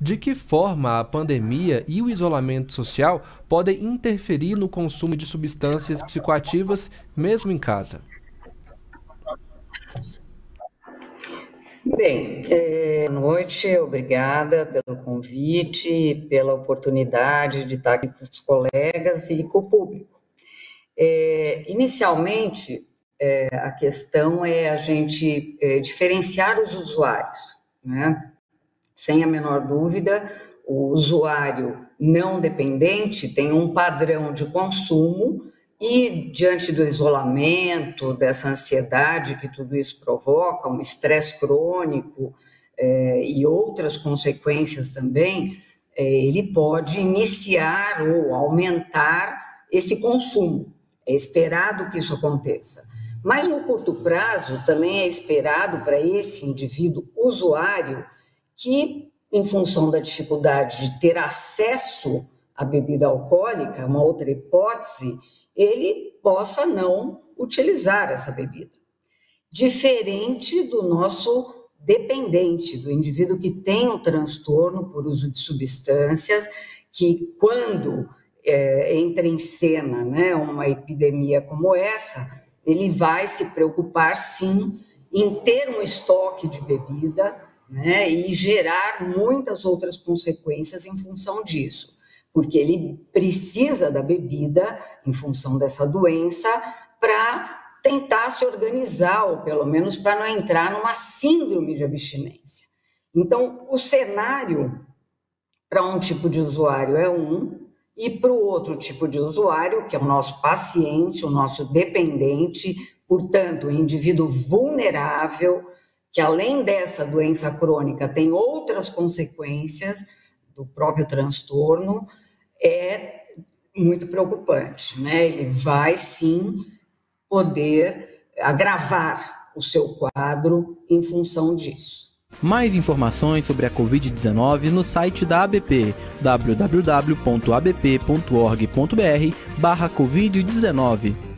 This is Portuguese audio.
De que forma a pandemia e o isolamento social podem interferir no consumo de substâncias psicoativas, mesmo em casa? Bem, boa noite, obrigada pelo convite, pela oportunidade de estar aqui com os colegas e com o público. Inicialmente, a questão é a gente diferenciar os usuários, né? Sem a menor dúvida, o usuário não dependente tem um padrão de consumo e, diante do isolamento, dessa ansiedade que tudo isso provoca, um estresse crônico e outras consequências também, ele pode iniciar ou aumentar esse consumo. É esperado que isso aconteça. Mas, no curto prazo, também é esperado para esse indivíduo usuário que, em função da dificuldade de ter acesso à bebida alcoólica, uma outra hipótese, ele possa não utilizar essa bebida. Diferente do nosso dependente, do indivíduo que tem um transtorno por uso de substâncias, que quando entra em cena, né, uma epidemia como essa, ele vai se preocupar, sim, em ter um estoque de bebida, né, e gerar muitas outras consequências em função disso, porque ele precisa da bebida, em função dessa doença, para tentar se organizar, ou pelo menos para não entrar numa síndrome de abstinência. Então, o cenário para um tipo de usuário é um, e para o outro tipo de usuário, que é o nosso paciente, o nosso dependente, portanto, o indivíduo vulnerável, que além dessa doença crônica tem outras consequências do próprio transtorno, é muito preocupante, né? Ele vai sim poder agravar o seu quadro em função disso. Mais informações sobre a Covid-19 no site da ABP, www.abp.org.br/Covid-19.